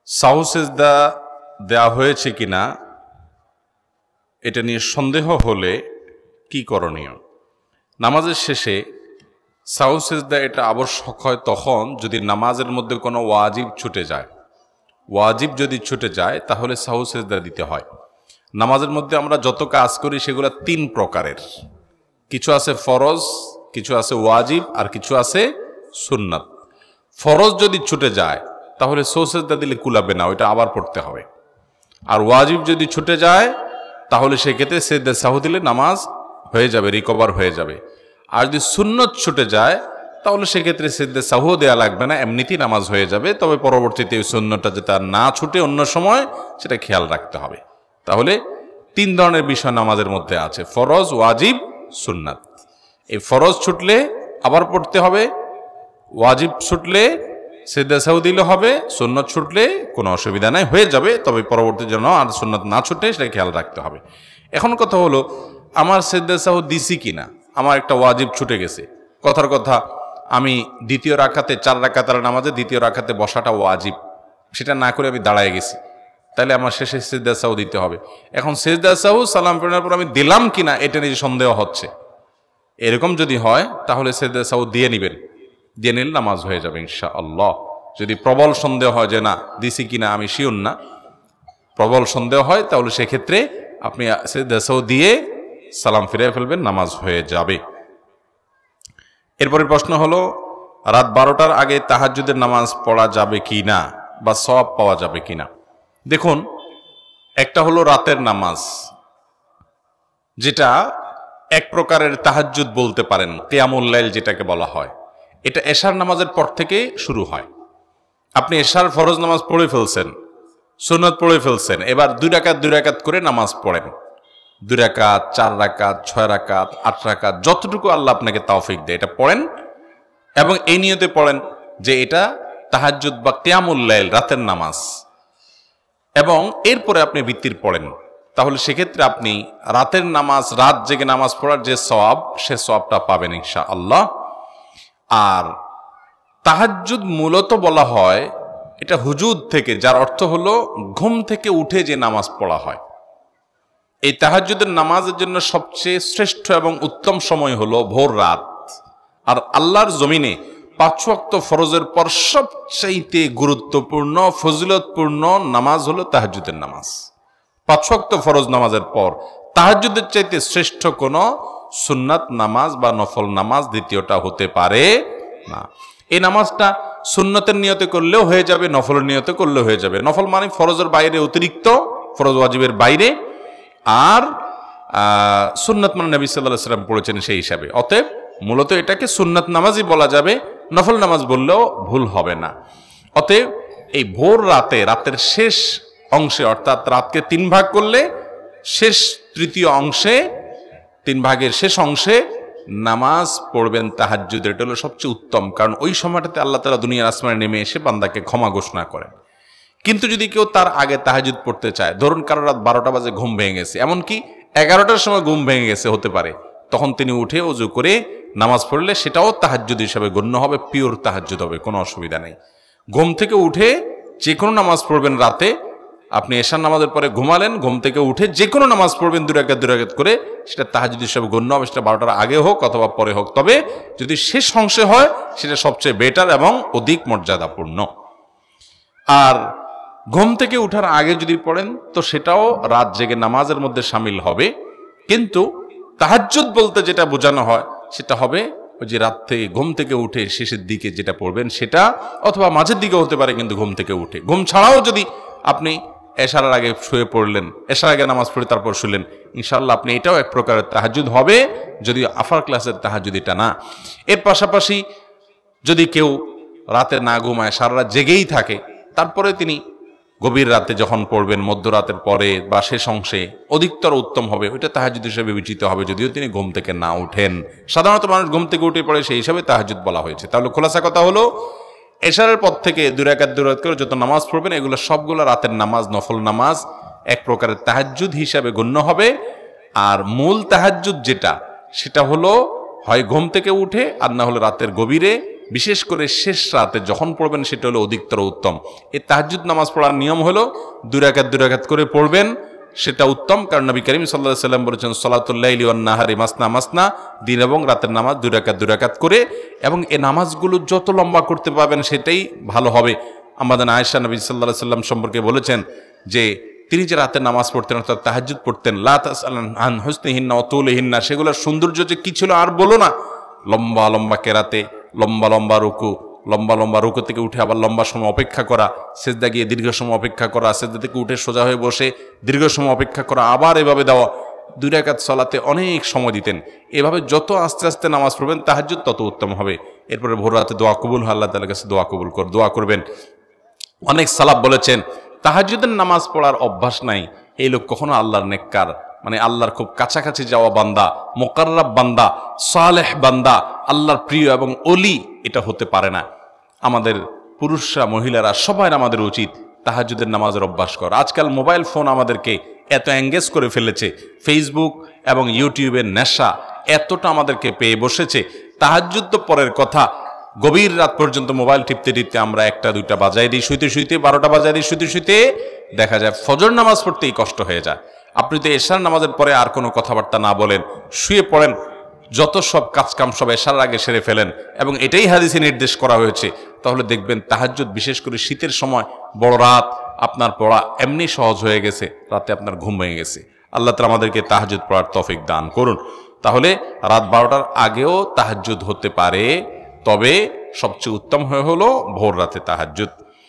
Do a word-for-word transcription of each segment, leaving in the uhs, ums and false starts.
সাহু সেজদা দেওয়া হয়েছে কিনা এটা নিয়ে সন্দেহ হলে কি করণীয়? নামাজের শেষে সাহু সেজদা এটা আবশ্যক হয় তখন যদি নামাজের মধ্যে কোনো ওয়াজিব ছুটে যায়। ওয়াজিব যদি ছুটে যায় তাহলে সাহু সেজদা দিতে হয়। নামাজের মধ্যে আমরা যত কাজ করি সেগুলো তিন প্রকারের, কিছু আছে ফরজ, কিছু আছে ওয়াজিব, আর কিছু আছে সুন্নাত। ফরজ যদি ছুটে যায় তাহলে সাহু সেজদা দিলে কুলাবে না, ওইটা আবার পড়তে হবে। আর ওয়াজিব যদি ছুটে যায় তাহলে সেক্ষেত্রে সেজদা সাহু দিলে নামাজ হয়ে যাবে, রিকভার হয়ে যাবে। আর যদি সুন্নত ছুটে যায় তাহলে সেক্ষেত্রে সেজদা সাহু দেওয়া লাগবে না, এমনিতেই নামাজ হয়ে যাবে। তবে পরবর্তীতে ওই সুন্নতটা যাতে না ছুটে অন্য সময় সেটা খেয়াল রাখতে হবে। তাহলে তিন ধরনের বিষয় নামাজের মধ্যে আছে, ফরজ, ওয়াজিব, সুন্নাত। এই ফরজ ছুটলে আবার পড়তে হবে, ওয়াজিব ছুটলে সেজদা সাহু দিলে হবে, সুন্নত ছুটলে কোনো অসুবিধা নাই, হয়ে যাবে। তবে পরবর্তী জন্য আর সুন্নত না ছুটে সেটা খেয়াল রাখতে হবে। এখন কথা হলো, আমার সেজদা সাহু দিছি কিনা, আমার একটা ওয়াজিব ছুটে গেছে। কথার কথা আমি দ্বিতীয় রাকাতে, চার রাকাতের নামাজে দ্বিতীয় রাকাতে বসাটা ওয়াজিব, সেটা না করে আমি দাঁড়ায় গেছি, তাহলে আমার শেষে সেজদা সাহু দিতে হবে। এখন সেজদা সাহু সালাম ফেরানোর পর আমি দিলাম কিনা এটা নিয়ে সন্দেহ হচ্ছে, এরকম যদি হয় তাহলে সেজদা সাহু দিয়ে নেবেন, দিয়ে নিলে নামাজ হয়ে যাবে ইনশাআল্লাহ। যদি প্রবল সন্দেহ হয় যে না দিছি কিনা আমি শিওর না, প্রবল সন্দেহ হয় তাহলে সেক্ষেত্রে আপনি সেজদা সাহু দিয়ে সালাম ফিরে ফেলবেন, নামাজ হয়ে যাবে। এরপরের প্রশ্ন হলো, রাত বারোটার আগে তাহাজ্জুদের নামাজ পড়া যাবে কি না, বা সওয়াব পাওয়া যাবে কিনা? দেখুন, একটা হলো রাতের নামাজ, যেটা এক প্রকারের তাহাজ্জুদ বলতে পারেন, কিয়ামুল লাইল যেটাকে বলা হয়। এটা এশার নামাজের পর থেকে শুরু হয়। আপনি এশার ফরজ নামাজ পড়ে ফেলছেন, সুন্নত পড়ে ফেলছেন, এবার দুই রাকাত দুই রাকাত করে নামাজ পড়েন। দুই রাকাত, চার রাকাত, ছয় রাকাত, আট রাকাত, যতটুকু আল্লাহ আপনাকে তৌফিক দেয় এটা পড়েন, এবং এই নিয়তে পড়েন যে এটা তাহাজ্জুদ বা কিয়ামুল লাইল, রাতের নামাজ, এবং এরপরে আপনি ভিত্তির পড়েন। তাহলে সেক্ষেত্রে আপনি রাতের নামাজ, রাত জেগে নামাজ পড়ার যে সওয়াব, সে সওয়াবটা পাবেন ইনশাআল্লাহ। আর তাহাজ্জুদ মূলত বলা হয় এটা হুজুদ থেকে, যার অর্থ হলো ঘুম থেকে উঠে যে নামাজ পড়া হয়। এই তাহাজ্জুদের নামাজের জন্য সবচেয়ে শ্রেষ্ঠ এবং উত্তম সময় হলো ভোর রাত। আর আল্লাহর জমিনে পাঁচ ওয়াক্ত ফরজের পর সবচাইতে গুরুত্বপূর্ণ ফজিলতপূর্ণ নামাজ হলো তাহাজ্জুদের নামাজ। পাঁচ ওয়াক্ত ফরজ নামাজের পর তাহাজ্জুদের চাইতে শ্রেষ্ঠ কোনো সুন্নাত নামাজ বা নফল নামাজ দ্বিতীয়টা হতে পারে না। এই নামাজটা সুন্নতের নিয়তে করলেও হয়ে যাবে, নফলের নিয়তে করলেও হয়ে যাবে। নফল মানে ফরজের বাইরে, অতিরিক্ত ফরজ ওয়াজিবের বাইরে, আর সুন্নাত মানে নবী সাল্লাল্লাহু আলাইহি ওয়াসাল্লাম পড়েছেন সেই হিসাবে। অতএব মূলত এটাকে সুন্নাত নামাজই বলা যাবে, নফল নামাজ বললেও ভুল হবে না। অতএব এই ভোর রাতে, রাতের শেষ অংশে, অর্থাৎ রাতকে তিন ভাগ করলে শেষ তৃতীয় অংশে, তিন ভাগের শেষ অংশে নামাজ পড়বেন তাহাজ্জুদ। এটা হলো সবচেয়ে উত্তম, কারণ ওই সময়টাতে আল্লাহ তাআলা দুনিয়ার আসমানে নেমে এসে বান্দাকে ক্ষমা ঘোষণা করেন। কিন্তু যদি কেউ তার আগে তাহাজ্জুদ পড়তে চায়, ধরুন কারো রাত বারোটা বাজে ঘুম ভেঙে গেছে, এমনকি এগারোটার সময় ঘুম ভেঙে গেছে হতে পারে, তখন তিনি উঠে ওযু করে নামাজ পড়লে সেটাও তাহাজ্জুদ হিসাবে গণ্য হবে, পিওর তাহাজ্জুদ হবে, কোনো অসুবিধা নেই। ঘুম থেকে উঠে যে কোনো নামাজ পড়বেন রাতে, আপনি এশার নামাজের পরে ঘুমালেন, ঘুম থেকে উঠে যে কোনো নামাজ পড়বেন দুই রাকাত দুই রাকাত করে, সেটা তাহাজ্জুদ হিসাবে গণ্য হবে, সেটা বারোটার আগে হোক অথবা পরে হোক। তবে যদি শেষ অংশে হয় সেটা সবচেয়ে বেটার এবং অধিক মর্যাদাপূর্ণ। আর ঘুম থেকে উঠার আগে যদি পড়েন তো সেটাও রাত জেগে নামাজের মধ্যে শামিল হবে। কিন্তু তাহাজ্জুদ বলতে যেটা বোঝানো হয় সেটা হবে ওই যে রাত থেকে ঘুম থেকে উঠে শেষের দিকে যেটা পড়বেন সেটা, অথবা মাঝের দিকে হতে পারে, কিন্তু ঘুম থেকে উঠে। ঘুম ছাড়াও যদি আপনি এশার আগে শুয়ে পড়লেন, এশার আগে নামাজ পড়ে তারপর শুলেন, ইনশাআল্লাহ আপনি এটাও এক প্রকারের তাহাজ্জুদ হবে, যদি আফার ক্লাসের তাহাজ্জুদ এটা না। এর পাশাপাশি যদি কেউ রাতে না ঘুমায়, সারা রাত জেগেই থাকে, তারপরে তিনি গভীর রাতে যখন পড়বেন, মধ্যরাতের পরে বা শেষ অংশে, অধিকতর উত্তম হবে, ওইটা তাহাজ্জুদ হিসেবে বিবেচিত হবে, যদিও তিনি ঘুম থেকে না উঠেন। সাধারণত মানুষ ঘুম থেকে উঠে পড়ে, সেই হিসাবে তাহাজ্জুদ বলা হয়েছে। তাহলে খোলাসা কথা হলো, এশারের পর থেকে দুই রাকাত দুই রাকাত করে যত নামাজ পড়বেন, এগুলো সবগুলো রাতের নামাজ, নফল নামাজ, এক প্রকারের তাহাজ্জুদ হিসাবে গণ্য হবে। আর মূল তাহাজ্জুদ যেটা, সেটা হলো হয় ঘুম থেকে উঠে, আর না হলে রাতের গভীরে, বিশেষ করে শেষ রাতে যখন পড়বেন সেটা হলো অধিকতর উত্তম। এই তাহাজ্জুদ নামাজ পড়ার নিয়ম হলো দুই রাকাত দুই রাকাত করে পড়বেন, সেটা উত্তম। কারণ নবী করিম সাল্লাল্লাহু আলাইহি ওয়াসাল্লাম বলেছেন সলাতুল লাইলি ওয়ান নাহারি মাসনা মাসনা, দিন এবং রাতের নামাজ দুই রাকাত দুই রাকাত করে, এবং এই নামাজগুলো যত লম্বা করতে পারবেন সেটাই ভালো হবে। আমাদের আয়েশা নবী সাল্লাল্লাহু আলাইহি ওয়াসাল্লাম সম্পর্কে বলেছেন যে তিনি যে রাতে নামাজ পড়তেন অর্থাৎ তাহাজ্জুদ পড়তেন, লা তাসআলুন আন হুসনিহিন্না ওয়া তুলিহিন্না, সেগুলোর সৌন্দর্য যে কি ছিল আর বলো না। লম্বা লম্বা কেরাতে, লম্বা লম্বা রুকু, লম্বা লম্বা রুকু থেকে উঠে আবার লম্বা সময় অপেক্ষা করা, সেজদা গিয়ে দীর্ঘ সময় অপেক্ষা করা, সেজদা থেকে উঠে সোজা হয়ে বসে দীর্ঘ সময় অপেক্ষা করা, আবার এভাবে দেওয়া। দুই রাকাত সালাতে অনেক সময় দিতেন। এভাবে যত আস্তে আস্তে নামাজ পড়বেন তাহাজ্জুদ তত উত্তম হবে। এরপরে ভোর রাতে দোয়া কবুল হয়, আল্লাহ তাআলার কাছে দোয়া কবুল কর দোয়া করবেন। অনেক সালাফ বলেছেন তাহাজ্জুদের নামাজ পড়ার অভ্যাস নাই, এই লোক কখনো আল্লাহর নেককার, মানে আল্লাহর খুব কাছাকাছি যাওয়া বান্দা, মুকাররাব বান্দা, সালেহ বান্দা, আল্লাহর প্রিয় এবং ওলি এটা হতে পারে না। আমাদের পুরুষরা মহিলারা সবাই আমাদের উচিত তাহাজ্জুদের নামাজের অভ্যাস করা। আজকাল মোবাইল ফোন আমাদেরকে এত এঙ্গেজ করে ফেলেছে, ফেসবুক এবং ইউটিউবের নেশা এতটা আমাদেরকে পেয়ে বসেছে, তাহাজ্জুদ তো পরের কথা, গভীর রাত পর্যন্ত মোবাইল টিপতে টিপতে আমরা একটা দুইটা বাজায় দিই, শুইতে শুইতে বারোটা বাজায় দিই, শুইতে শুইতে দেখা যায় ফজর নামাজ পড়তেই কষ্ট হয়ে যায়। আপনি তো এশার নামাজের পরে আর কোনো কথাবার্তা না বলেন, শুয়ে পড়েন, যত সব কাজকাম সব এশার আগে সেরে ফেলেন, এবং এটাই হাদিসে নির্দেশ করা হয়েছে। তাহলে দেখবেন তাহাজ্জুদ বিশেষ করে শীতের সময় বড় রাত আপনার পড়া এমনি সহজ হয়ে গেছে, রাতে আপনার ঘুম ভেঙে গেছে। আল্লাহ তাআলা আমাদেরকে তাহাজ্জুদ পড়ার তৌফিক দান করুন। তাহলে রাত বারোটার আগেও তাহাজ্জুদ হতে পারে, তবে সবচেয়ে উত্তম হয়ে হলো ভোর রাতে তাহাজ্জুদ।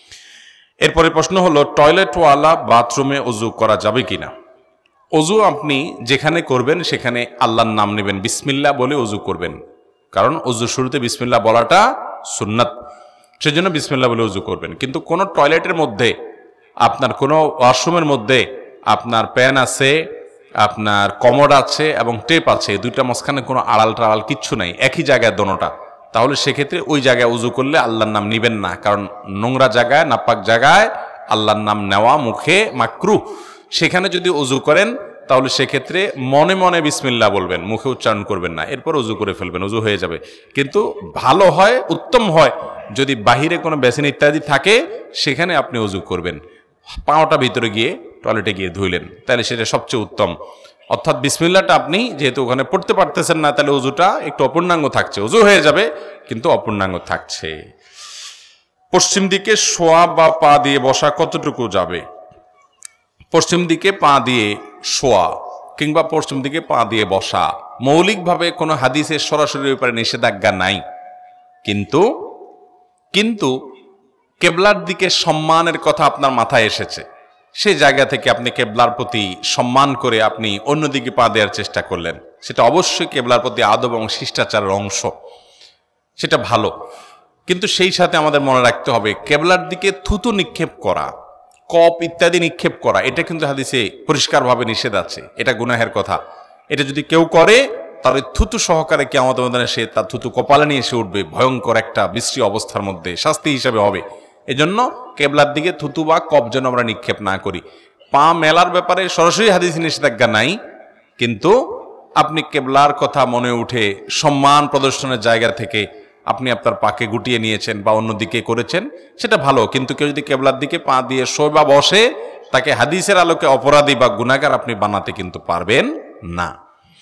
এরপরে প্রশ্ন হলো টয়লেটওয়ালা বাথরুমে ওযু করা যাবে কিনা। ওযু আপনি যেখানে করবেন সেখানে আল্লাহর নাম নেবেন, বিসমিল্লাহ বলে ওযু করবেন, কারণ ওযুর শুরুতে বিসমিল্লাহ বলাটা সুন্নাত, সেজন্য বিসমিল্লাহ বলে ওযু করবেন। কিন্তু কোনো টয়লেটের মধ্যে, আপনার কোনো ওয়াশরুমের মধ্যে আপনার প্যান আছে, আপনার কমোড আছে এবং টেপ আছে, দুইটা মাঝখানে কোনো আড়াল টাড়াল কিচ্ছু নাই, একই জায়গায় দোনোটা, তাহলে সেক্ষেত্রে ওই জায়গায় উজু করলে আল্লাহর নাম নিবেন না, কারণ নোংরা জায়গায়, নাপাক জায়গায় আল্লাহর নাম নেওয়া মুখে মাকরুহ। সেখানে যদি উজু করেন তাহলে সেক্ষেত্রে মনে মনে বিসমিল্লাহ বলবেন, মুখে উচ্চারণ করবেন না, এরপর উজু করে ফেলবেন, উজু হয়ে যাবে। কিন্তু ভালো হয়, উত্তম হয় যদি বাহিরে কোনো বেসিন ইত্যাদি থাকে সেখানে আপনি উজু করবেন, পাওয়াটা ভিতরে গিয়ে টয়লেটে গিয়ে ধুইলেন, তাহলে সেটা সবচেয়ে উত্তম। অর্থাৎ বিসমিল্লাহটা আপনি যেহেতু ওখানে পড়তে পারতেছেন না, তাহলে উজুটা একটু অপূর্ণাঙ্গ থাকছে, উজু হয়ে যাবে কিন্তু অপূর্ণাঙ্গ থাকছে। পশ্চিম দিকে শোয়া বা পা দিয়ে বসা কতটুকু যাবে। পশ্চিম দিকে পা দিয়ে শোয়া কিংবা পশ্চিম দিকে পা দিয়ে বসা মৌলিকভাবে কোনো হাদিসের সরাসরি ব্যাপারে নিষেধাজ্ঞা নাই, কিন্তু কিন্তু কেবলার দিকে সম্মানের কথা আপনার মাথায় এসেছে, সেই জায়গা থেকে আপনি কেবলার প্রতি সম্মান করে আপনি অন্যদিকে পা দেওয়ার চেষ্টা করলেন, সেটা অবশ্যই কেবলার প্রতি আদব এবং শিষ্টাচারের অংশ, সেটা ভালো। কিন্তু সেই সাথে আমাদের মনে রাখতে হবে কেবলার দিকে থুতু নিক্ষেপ করা, কপ ইত্যাদি নিক্ষেপ করা, এটা কিন্তু হাদিসে পরিষ্কারভাবে নিষেধ আছে, এটা গুনাহের কথা। এটা যদি কেউ করে তাহলে থুতু সহকারে কিয়ামত ময়দানে সে তার থুতু কপালে নিয়ে এসে উঠবে, ভয়ঙ্কর একটা বিশ্রী অবস্থার মধ্যে শাস্তি হিসাবে হবে। এজন্য কেবলার দিকে থুতু বা কপ যেন আমরা নিক্ষেপ না করি। পা মেলার ব্যাপারে সরাসরি হাদিসে নিষেধাজ্ঞা নাই, কিন্তু আপনি কেবলার কথা মনে উঠে সম্মান প্রদর্শনের জায়গা থেকে আপনি আপনার পাকে গুটিয়ে নিয়েছেন বা অন্যদিকে করেছেন, সেটা ভালো। কিন্তু কেউ যদি কেবলার দিকে পা দিয়ে শোয় বা বসে, তাকে হাদিসের আলোকে অপরাধী বা গুনাহগার আপনি বানাতে কিন্তু পারবেন না।